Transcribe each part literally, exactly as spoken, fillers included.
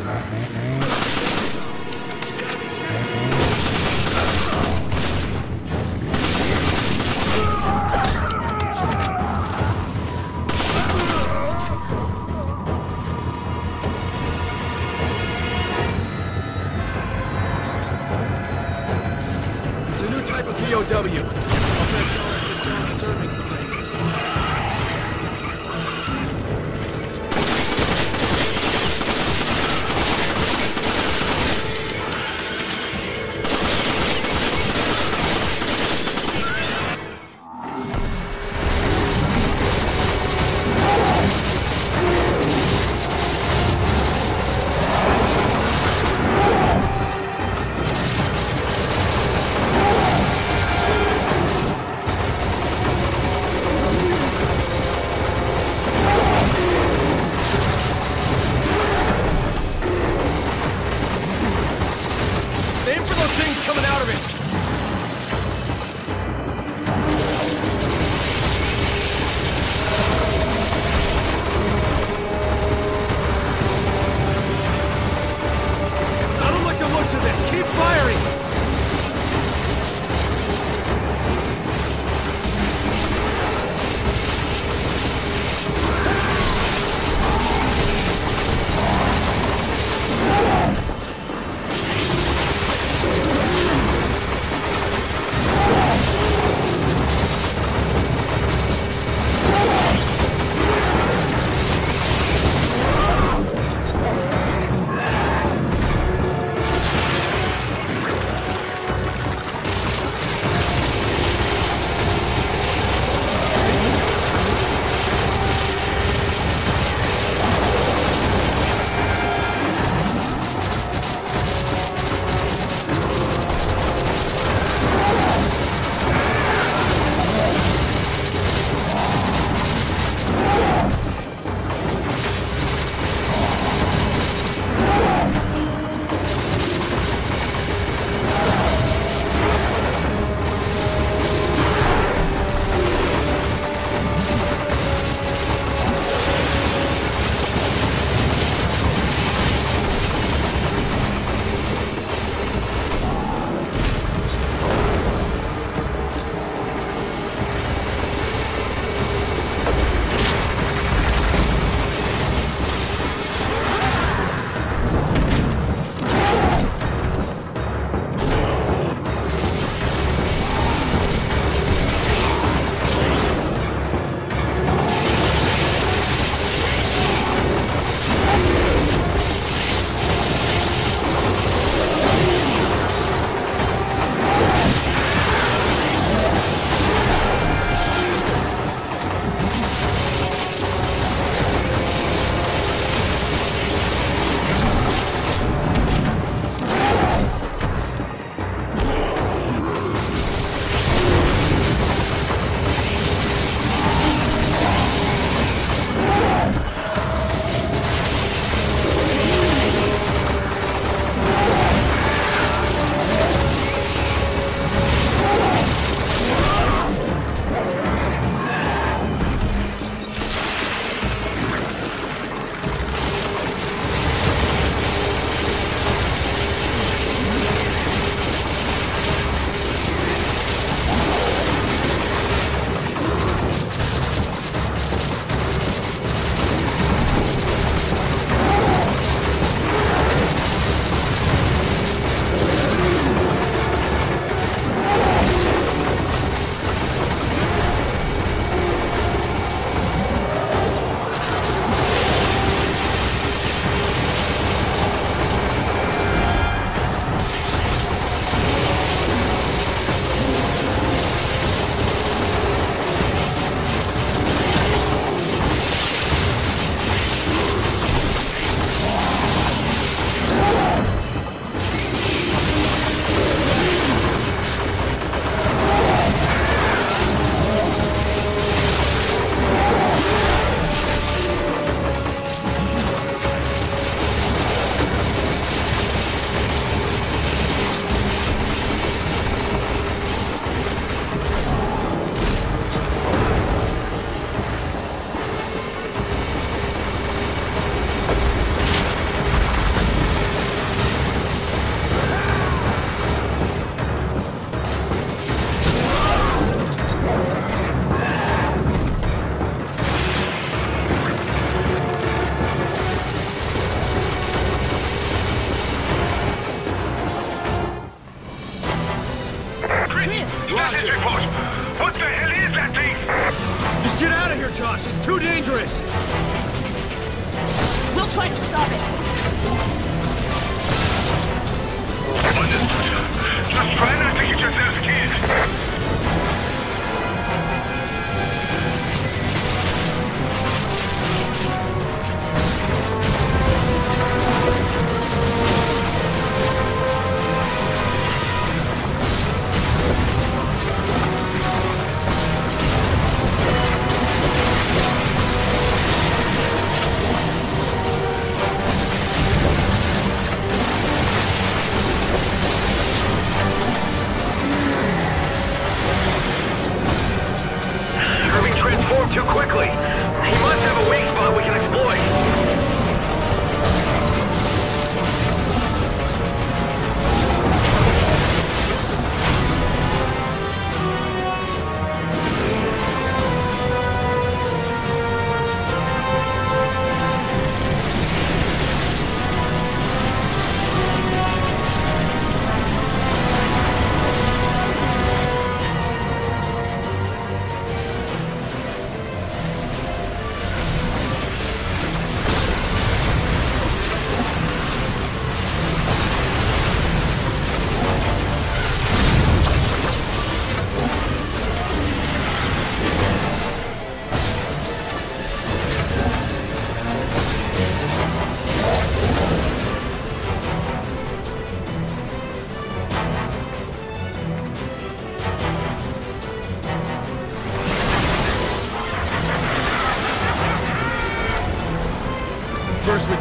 P O W.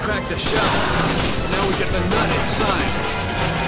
cracked the shell. Now we get the nut inside.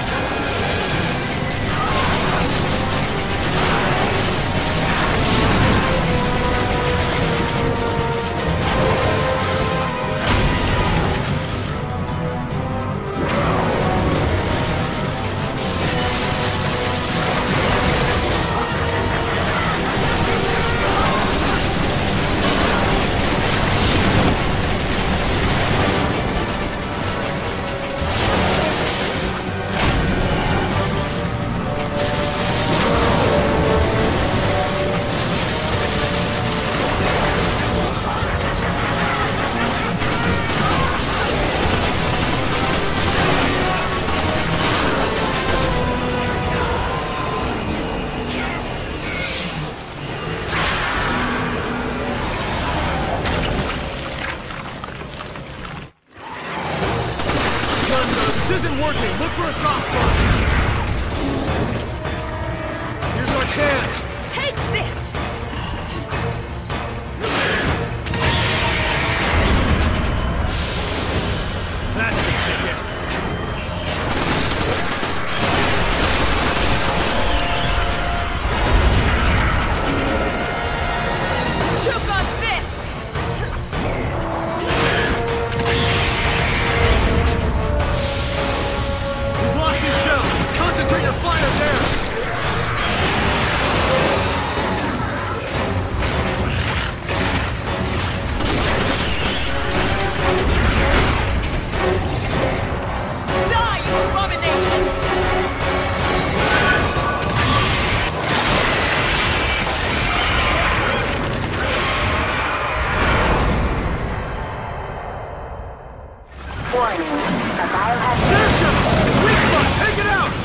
This isn't working! Look for a soft spot! Here's our chance! Take this! That's the ticket! Choke on this! Concentrate your fire there! Die, you abomination! Warning, a biohazard... There's him! It's weak spot! Take it out!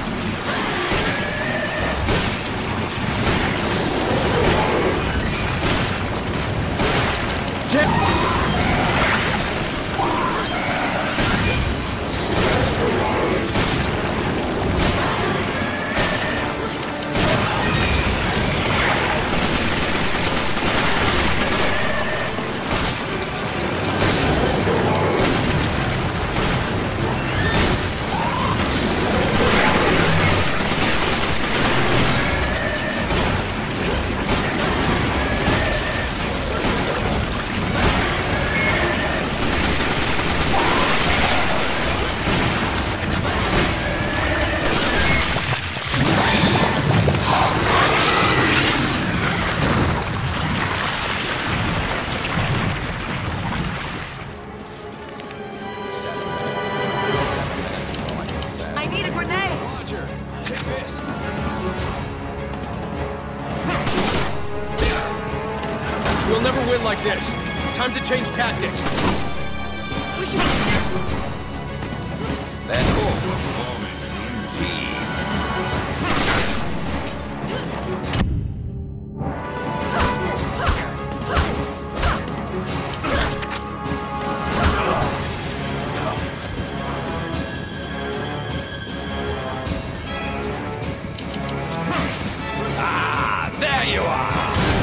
We'll never win like this. Time to change tactics. We should... That whole performance indeed. Ah, there you are.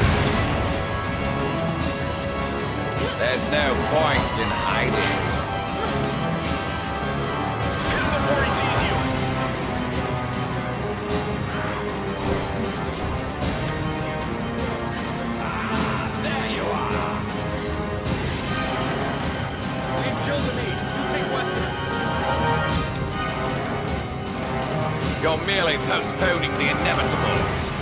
There's no point in hiding. Ah, there you are. Leave Jill to me. You take Wesker. You're merely postponing the inevitable.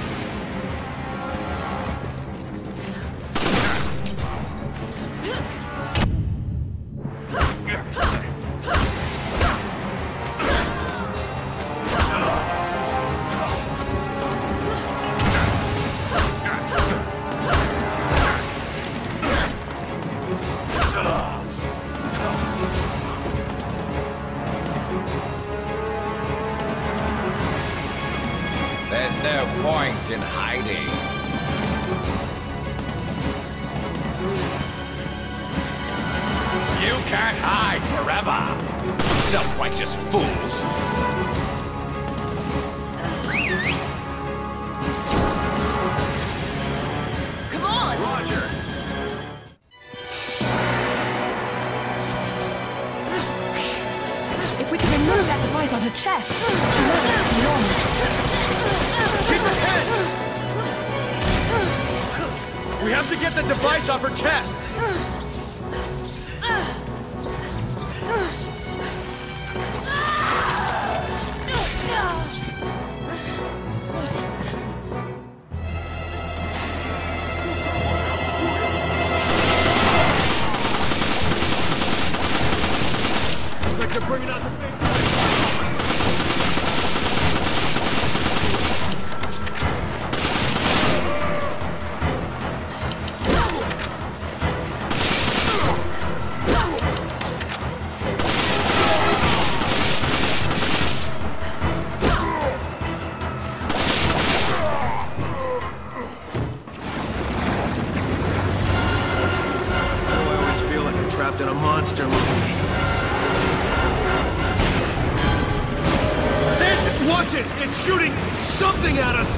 There's no point in hiding. You can't hide forever, self-righteous fools. Come on! Roger. Remove that device on her chest. She knows it's beyond. Keep her head! We have to get the device off her chest! Looks like they're bringing out the big... trapped in a monster movie. Ed, watch it! It's shooting something at us!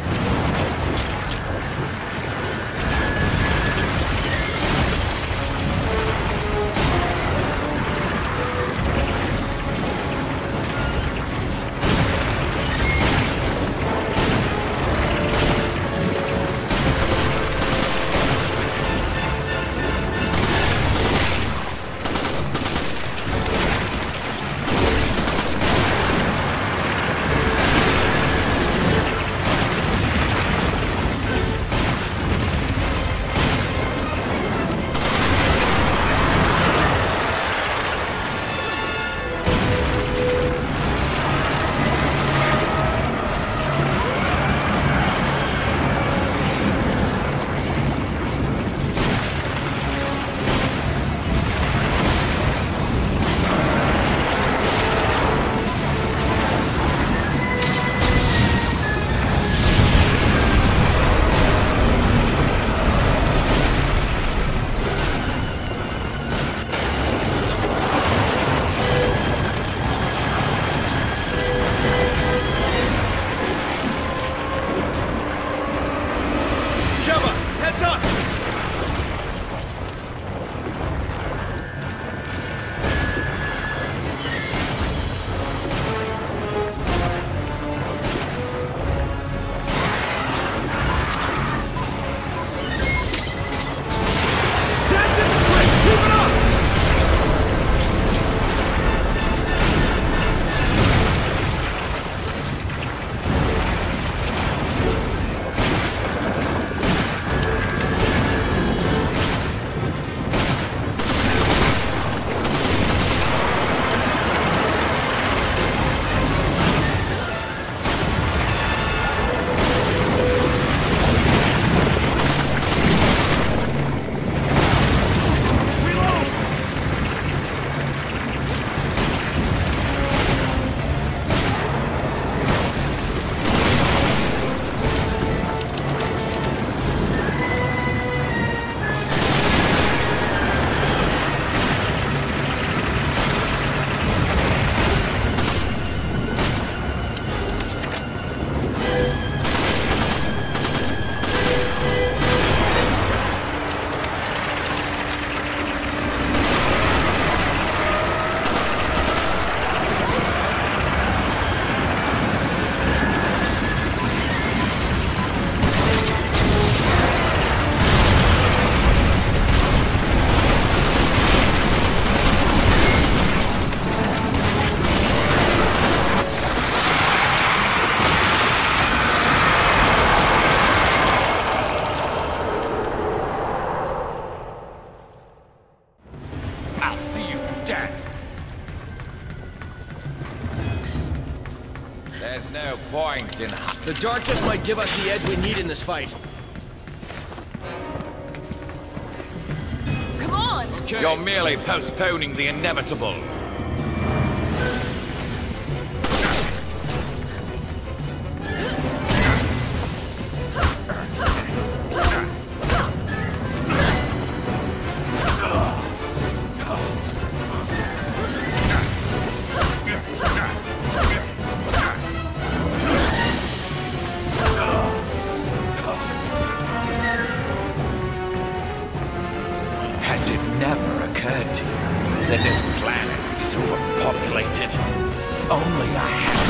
Heads up! That's it, Trey! Keep it up! I'll see you dead. There's no point in... The darkness might give us the edge we need in this fight. Come on! Okay. You're merely postponing the inevitable. Has it never occurred to you that this planet only I had.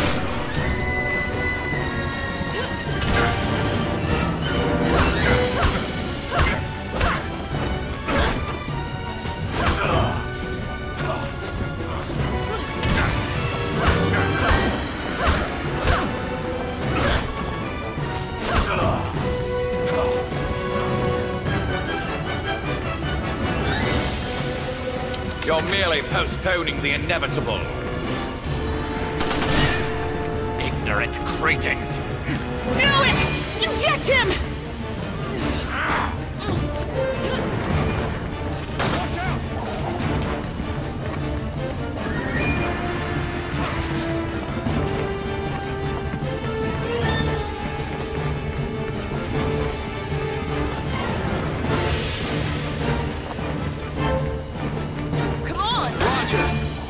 You're merely postponing the inevitable. Ignorant cretins. Do it! Inject him! Watch out! Come on! Roger!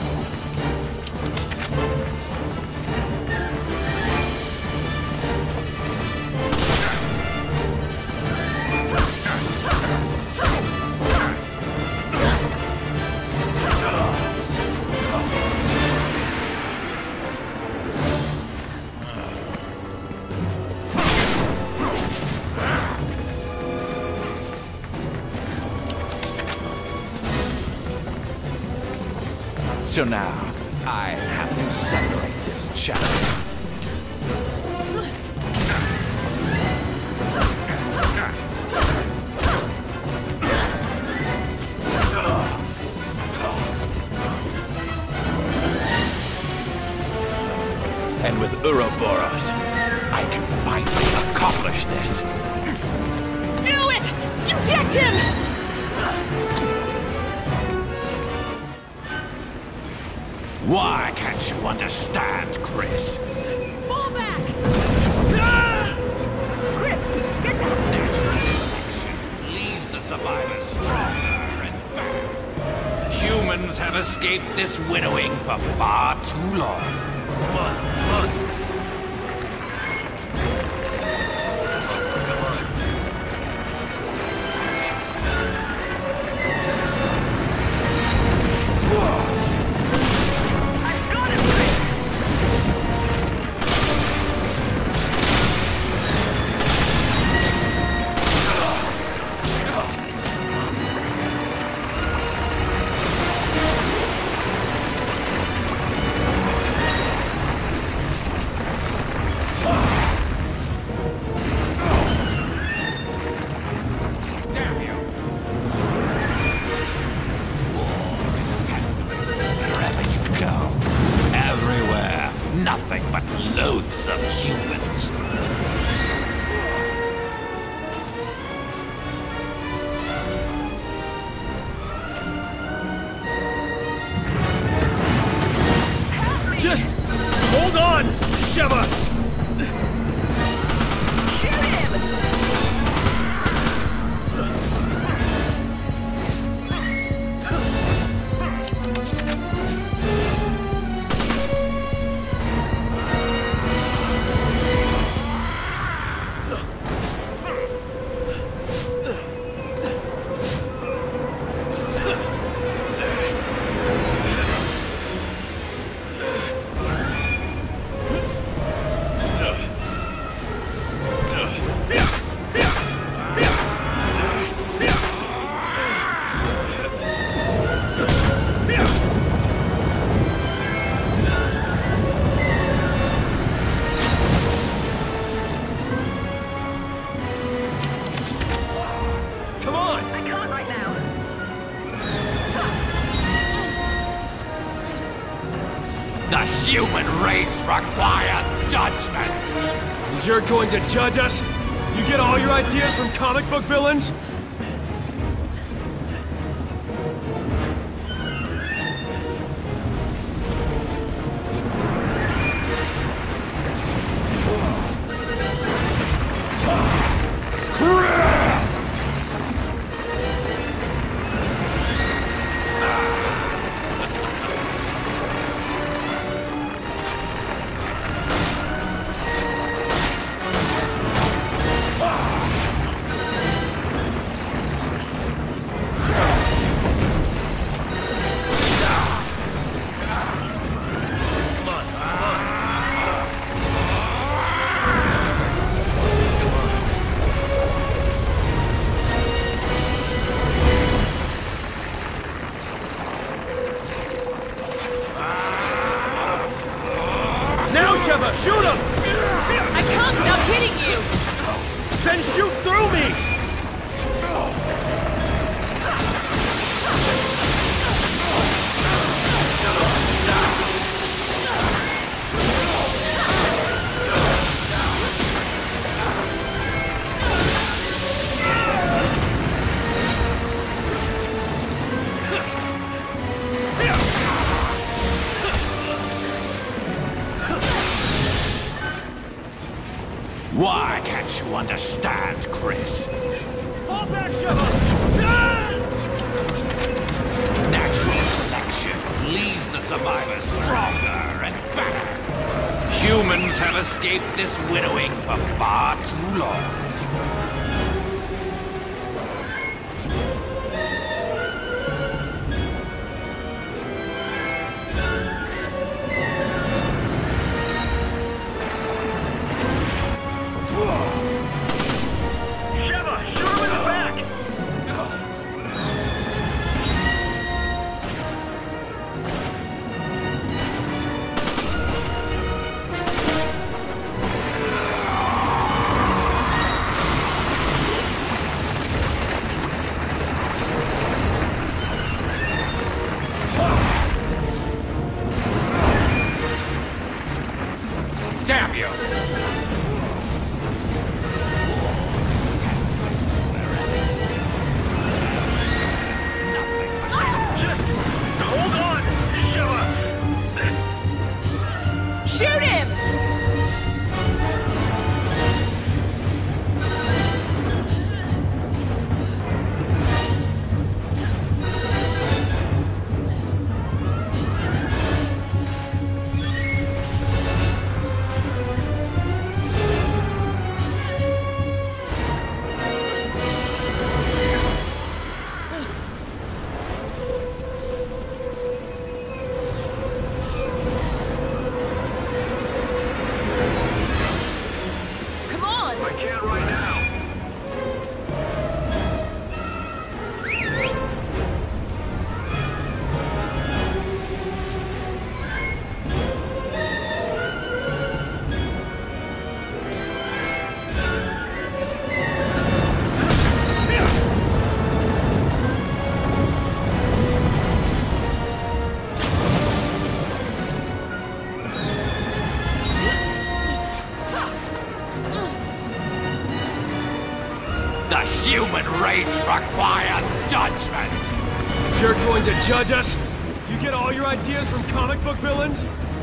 So now, I have to separate this chapter. And with Ouroboros, I can finally accomplish this. Do it! Inject him! Why can't you understand, Chris? Fall back! Natural selection leaves the survivors stronger and better. Humans have escaped this winnowing for far too long. Come on, come on. Nothing but loathsome humans. Just hold on, Sheva! Shoot him! The human race requires judgment! You're going to judge us? You get all your ideas from comic book villains? Sheva, shoot him! I can't without hitting you! Then shoot through me! Why can't you understand, Chris? Fall back, Sheva! Natural selection leaves the survivors stronger and better. Humans have escaped this winnowing for far too long. Damn you! Hold on, Sheva! Shoot him! Come on! I can't right now. The human race requires judgment! You're going to judge us? You get all your ideas from comic book villains?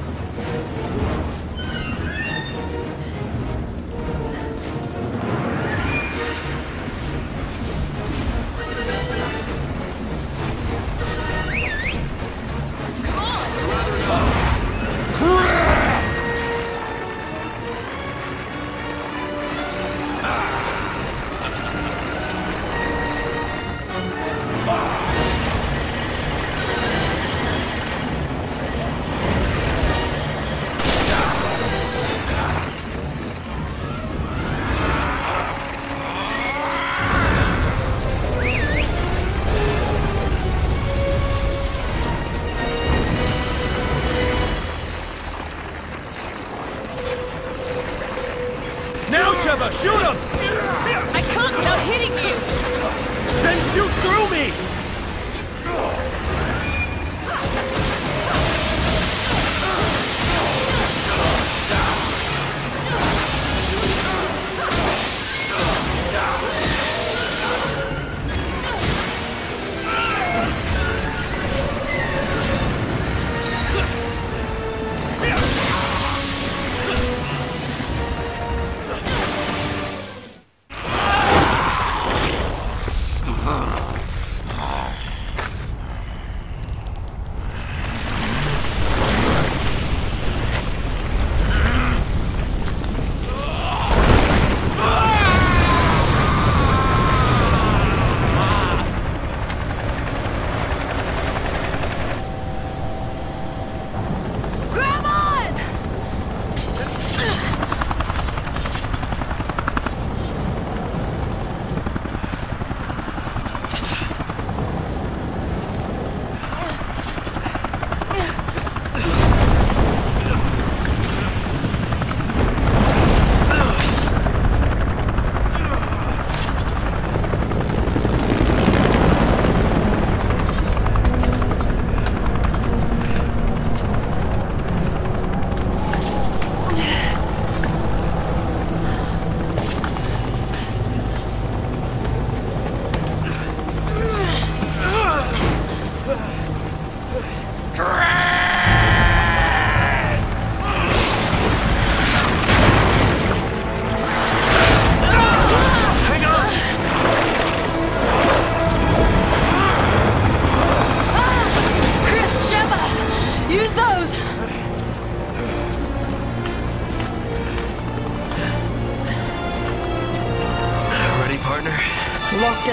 Now, Sheva, shoot him! I can't without hitting you! Then shoot through me!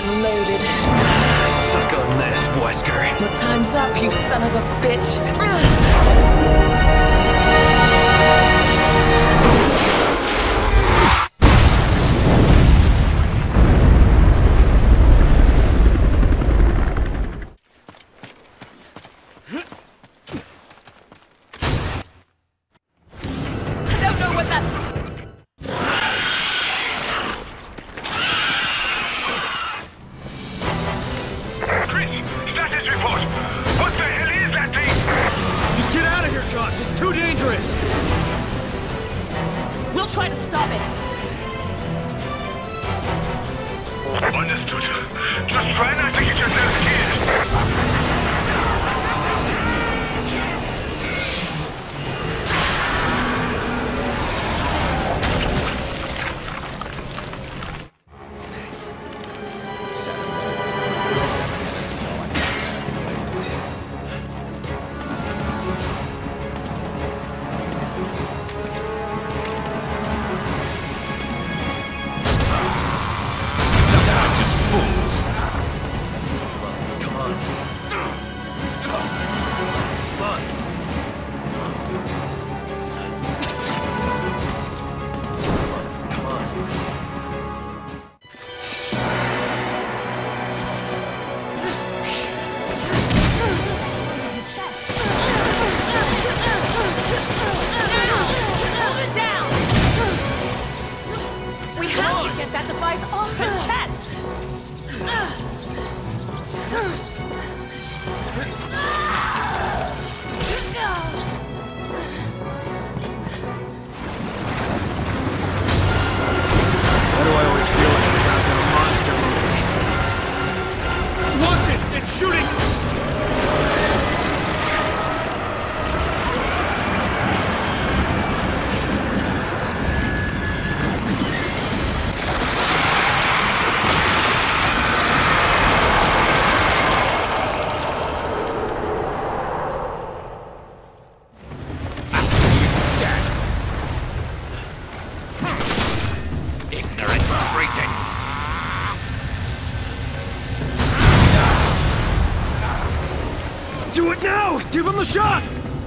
and loaded. Suck on this, Wesker. Your time's up, you son of a bitch. I don't know what that... Status report! What the hell is that thing? Just get out of here, Josh. It's too dangerous. We'll try to stop it. Understood. Just try not to get yourself killed. That device off her chest! Why do I always feel like I'm trapped in a monster movie? Watch it! It's shooting! Do it now! Give him the shot!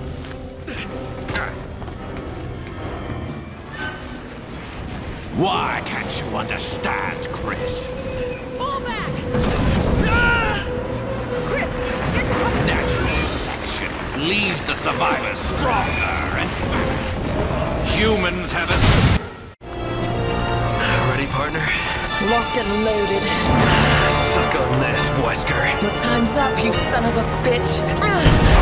Why can't you understand, Chris? Fall back! Ah! Chris, get down! Natural selection leaves the survivors stronger and fatter. Humans have a... Ready, partner? Locked and loaded. Suck on this, Wesker. Your time's up, you son of a bitch.